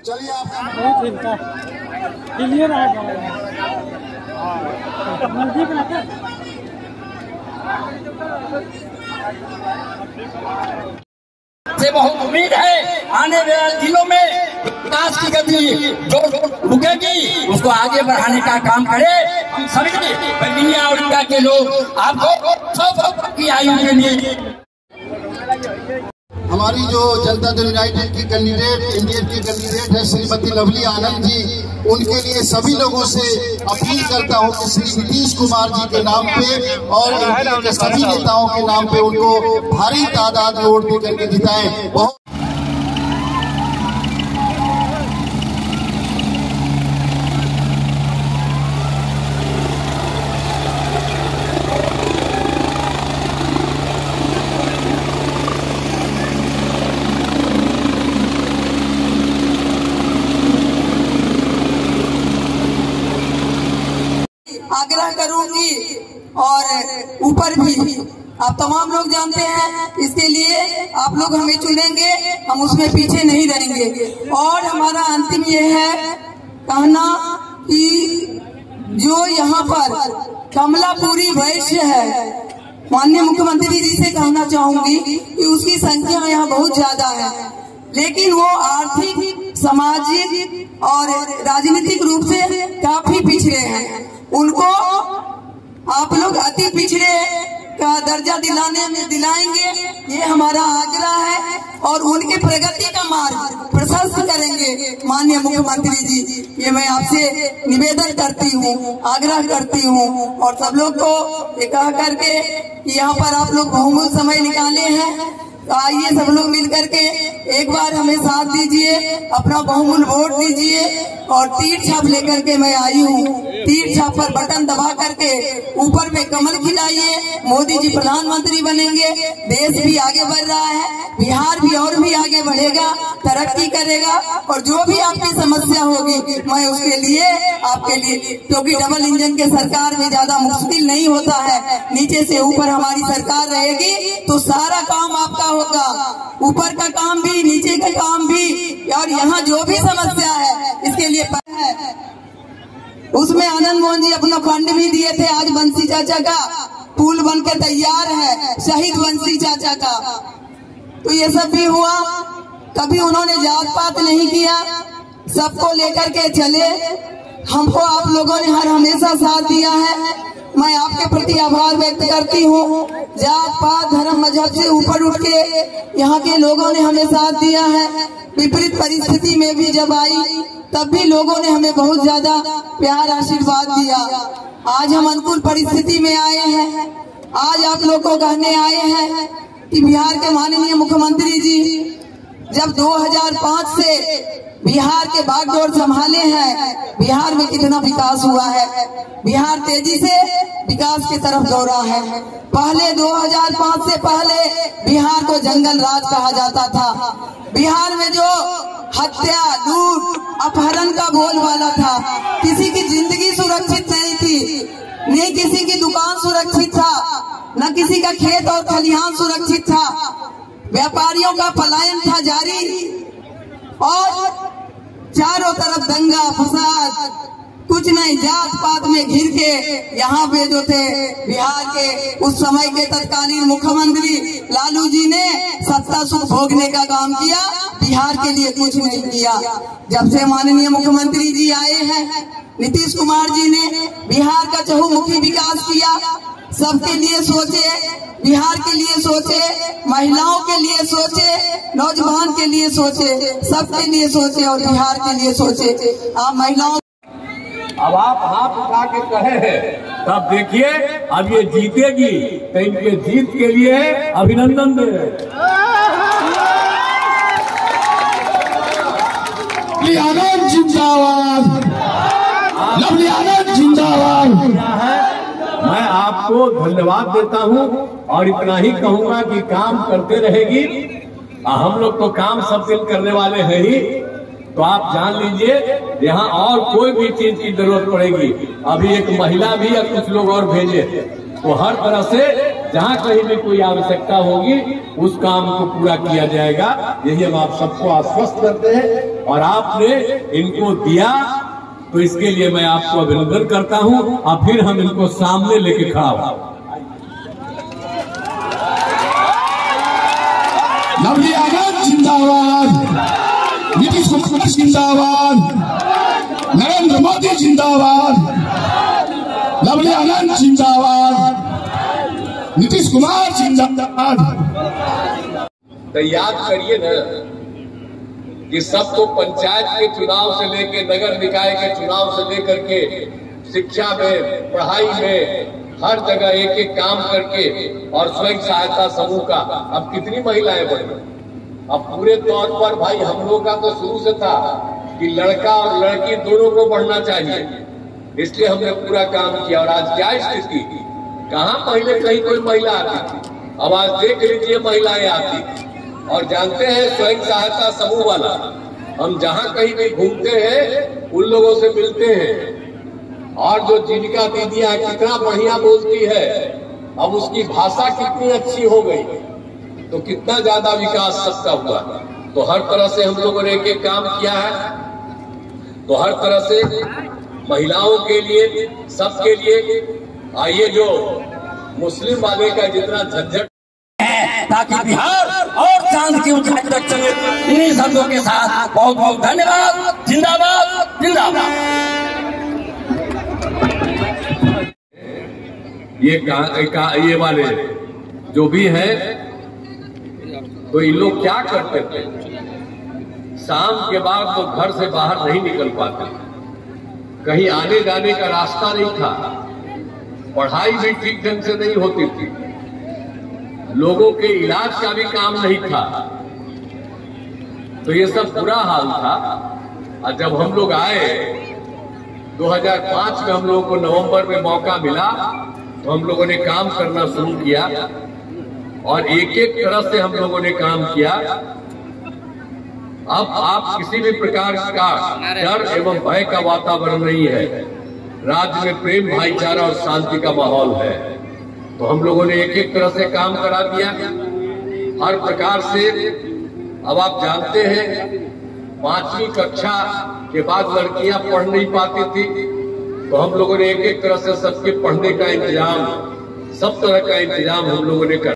चलिए आपका क्लियर है नजदीक रहता से बहुत उम्मीद है आने वाले दिनों में विकास की गति जो रुकेगी उसको आगे बढ़ाने का काम करे। हम सभी बर्गिनिया और इंडिया के लोग आपको सब की आयु के लिए हमारी जो जनता दल यूनाइटेड की कैंडिडेट इंडियन की कैंडिडेट है श्रीमती लवली आनंद जी, उनके लिए सभी लोगों से अपील करता हूं कि श्री नीतीश कुमार जी के नाम पे और इंडिया के सभी नेताओं के नाम पे उनको भारी तादाद में वोट देकर के जिताएं। बहुत आग्रह करूंगी और ऊपर भी आप तमाम लोग जानते हैं, इसके लिए आप लोग हमें चुनेंगे, हम उसमें पीछे नहीं रहेंगे। और हमारा अंतिम ये है कहना कि जो यहाँ पर कमलापुरी वैश्य है, माननीय मुख्यमंत्री जी से कहना चाहूंगी कि उसकी संख्या यहाँ बहुत ज्यादा है, लेकिन वो आर्थिक, सामाजिक और राजनीतिक रूप से काफी पिछड़े हैं। उनको आप लोग अति पिछड़े का दर्जा दिलाएंगे, ये हमारा आग्रह है। और उनके प्रगति का मार्ग प्रशस्त करेंगे माननीय मुख्यमंत्री जी, ये मैं आपसे निवेदन करती हूँ, आग्रह करती हूँ। और सब लोग को ये कह करके यहाँ पर आप लोग बहुमूल्य समय निकाले हैं, तो आइए सब लोग मिल करके एक बार हमें साथ दीजिए, अपना बहुमूल्य वोट दीजिए। और तीर छाप लेकर के मैं आई हूँ, तीर छाप पर बटन दबा करके ऊपर में कमल खिलाइए, मोदी जी प्रधानमंत्री बनेंगे, देश भी आगे बढ़ रहा है, बिहार भी और भी आगे बढ़ेगा, तरक्की करेगा। और जो भी आपकी समस्या होगी मैं उसके लिए आपके लिए, क्योंकि डबल इंजन के सरकार में ज्यादा मुश्किल नहीं होता है, नीचे से ऊपर हमारी सरकार रहेगी तो सारा काम आपका होगा, ऊपर का काम भी, नीचे का काम भी। और यहाँ जो भी समस्या है इसके लिए है, उसमें आनंद मोहन जी अपना फंड भी दिए थे। आज बंसी चाचा का पुल बन के तैयार है, शहीद बंसी चाचा का, तो ये सब भी हुआ। कभी उन्होंने जात पात नहीं किया, सबको लेकर के चले। हमको आप लोगों ने हर हमेशा साथ दिया है, मैं आपके प्रति आभार व्यक्त करती हूँ। जात पात धर्म मजहब से ऊपर उठ के यहाँ के लोगों ने हमें साथ दिया है। विपरीत परिस्थिति में भी जब आई तब भी लोगों ने हमें बहुत ज्यादा प्यार आशीर्वाद दिया। आज हम अनुकूल परिस्थिति में आए हैं, आज आप लोग को कहने आए हैं कि बिहार के माननीय मुख्यमंत्री जी जब 2005 से बिहार के बागडोर संभाले हैं, बिहार में कितना विकास हुआ है, बिहार तेजी से विकास की तरफ दौड़ा है। पहले 2005 से पहले बिहार को जंगल राज कहा जाता था। बिहार में जो हत्या, लूट, अपहरण का बोलबाला था, किसी की जिंदगी सुरक्षित नहीं थी, न किसी की दुकान सुरक्षित था, न किसी का खेत और खलिहान सुरक्षित था। व्यापारियों का पलायन था जारी और चारों तरफ दंगा फसाद, कुछ नहीं, जात पात में घिर के यहाँ पे जो थे बिहार के उस समय के तत्कालीन मुख्यमंत्री लालू जी ने सत्ता सुख भोगने का काम किया, बिहार के लिए कुछ नहीं किया। जब से माननीय मुख्यमंत्री जी आए हैं नीतीश कुमार जी ने बिहार का चहुमुखी विकास किया, सबके लिए सोचे, बिहार के लिए सोचे, महिलाओं के लिए सोचे, नौजवान के लिए सोचे, सबके लिए सोचे और बिहार के लिए सोचे। आप महिलाओं, अब आप हाथ उठा के कहे हैं, तब देखिए अब ये जीतेगी तो इनके जीत के लिए अभिनंदन दे। आनंद जिंदाबाद, लवली आनंद जिंदाबाद। मैं आपको धन्यवाद देता हूं और इतना ही कहूंगा कि काम करते रहेगी। हम लोग तो काम सब दिन करने वाले हैं ही, तो आप जान लीजिए यहाँ और कोई भी चीज की जरूरत पड़ेगी, अभी एक महिला भी या कुछ लोग और भेजे, तो हर तरह से जहाँ कहीं भी कोई आवश्यकता होगी उस काम को पूरा किया जाएगा। यही हम आप सबको आश्वस्त करते हैं और आपने इनको दिया तो इसके लिए मैं आपको अभिनंदन करता हूं। और फिर हम इनको सामने लेके खड़ा हुआ। लवली आनंद जिंदाबाद, नीतीश कुमार जिंदाबाद, नरेंद्र मोदी जिंदाबाद, लवली आनंद जिंदाबाद, नीतीश कुमार जिंदाबाद। तो याद करिए न कि सबको पंचायत के चुनाव से लेकर नगर निकाय के चुनाव से लेकर के शिक्षा में, पढ़ाई में, हर जगह एक एक काम करके और स्वयं सहायता समूह का अब कितनी महिलाएं बढ़ी। अब पूरे तौर पर भाई हम लोग का तो शुरू से था कि लड़का और लड़की दोनों को बढ़ना चाहिए, इसलिए हमने पूरा काम किया। और आज क्या स्थिति, कहाँ पहले कहीं कोई महिला आती थी, अब आज देख लीजिए महिलाएं आती थी। और जानते हैं स्वयं सहायता समूह वाला, हम जहाँ कहीं भी घूमते हैं उन लोगों से मिलते हैं और जो जीविका दीदियां कितना बढ़िया बोलती है, अब उसकी भाषा कितनी अच्छी हो गई, तो कितना ज्यादा विकास सबका हुआ। तो हर तरह से हम लोगों ने एक एक काम किया है। तो हर तरह से महिलाओं के लिए, सबके लिए। आइए जो मुस्लिम वाले का जितना झंझट है ताकि बिहार और चांद की ऊंचाई तक चले। इन्हीं शब्दों के साथ बहुत बहुत धन्यवाद। जिंदाबाद जिंदाबाद। ये वाले जो भी है, तो ये लोग क्या करते थे, शाम के बाद तो घर से बाहर नहीं निकल पाते, कहीं आने जाने का रास्ता नहीं था, पढ़ाई भी ठीक ढंग से नहीं होती थी, लोगों के इलाज का भी काम नहीं था। तो ये सब बुरा हाल था। और जब हम लोग आए 2005 में, हम लोगों को नवंबर में मौका मिला, तो हम लोगों ने काम करना शुरू किया और एक एक तरह से हम लोगों ने काम किया। अब आप किसी भी प्रकार का डर एवं भय का वातावरण नहीं है, राज्य में प्रेम, भाईचारा और शांति का माहौल है। तो हम लोगों ने एक एक तरह से काम करा दिया हर प्रकार से। अब आप जानते हैं 5वीं कक्षा के बाद लड़कियां पढ़ नहीं पाती थी, तो हम लोगों ने एक एक तरह से सबके पढ़ने का इंतजाम, सब तरह का इंतजाम हम लोगों ने कर